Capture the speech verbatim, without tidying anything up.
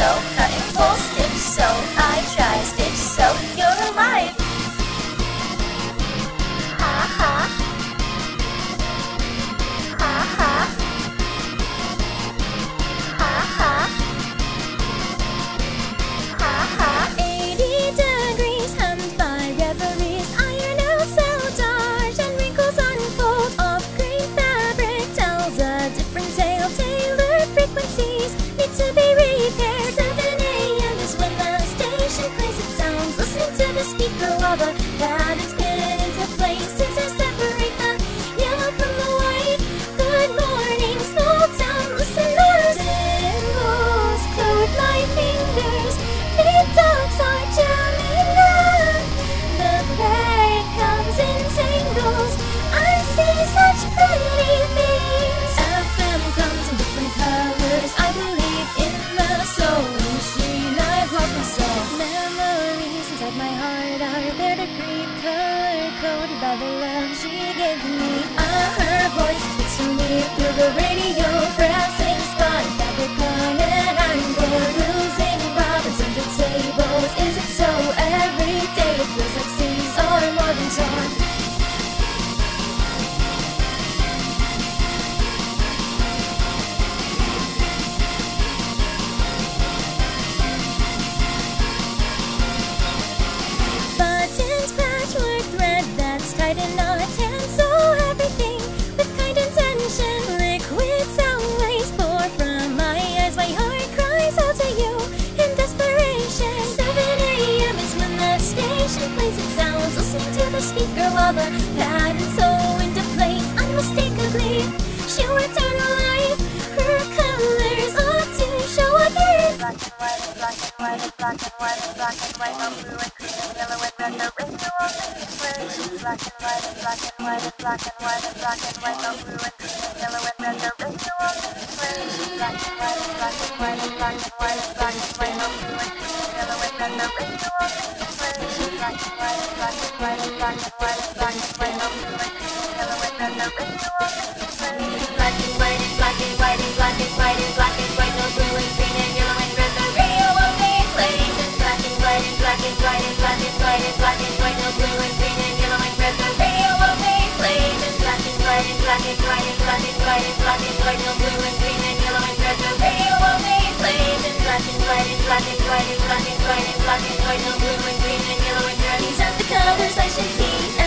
sew, cutting full stitch sew. I try stitch sew, you're alive. Ha ha. Ha ha. Ha ha. Ha ha. Eighty degrees hemmed by reveries, iron out sabotage and wrinkles unfold. Off green fabric tells a different tale. Tailored frequencies need to be repaired. seven a m is when the station plays its sounds. Listening to the speaker while the patterns pin into place. Scissors separate the yellow from the white. Good morning, small town listeners. Symbols code my fingers. Big dogs are jamming up. The bag comes in tangles. I see such pretty things. F M comes in different colors. I believe in the soul machine. I've lost my soul. Memories inside my heart are there to grieve. Color coded by the love she gave me. I heard her voice speaks to me through the radio. Pressing spot, fabric on and I'm bored. Losing robins under tables. Is it so? Every day it feels like seas are more than torn. Buttons, patchwork, thread that's tied in knots, and sew everything with kind intention. Liquid sound waves pour from my eyes. My heart cries out to you in desperation. seven a m is when the station plays its sounds. Listening to the speaker while the patterns sew into place. Unmistakably, she'll return to life. Her colors ought to show again. Black and white, black and white, black and white, black and white, no blue and green and yellow and red. The radio on display. Black and white, black and white, black and white, black and white, no blue and green and yellow and red. The radio on display. Black and white, black and white, black and white, black and white, no blue and green and yellow and red. The radio on display. Black and white, black and white, black and white, black and white, no blue and green and yellow and red. The radio on display. Black and white and black and white and black and white and black and white, no blue and green and yellow and red. The radio only plays in black and white and black and white and black and white and black and white, no blue and green and yellow and red. The radio only plays in black and white and black and white and black and white and black and white, no blue and green and yellow and red. The radio only plays in black and white and black and white and black and white and black and white, no blue and green and yellow and red. These are the colors I should see.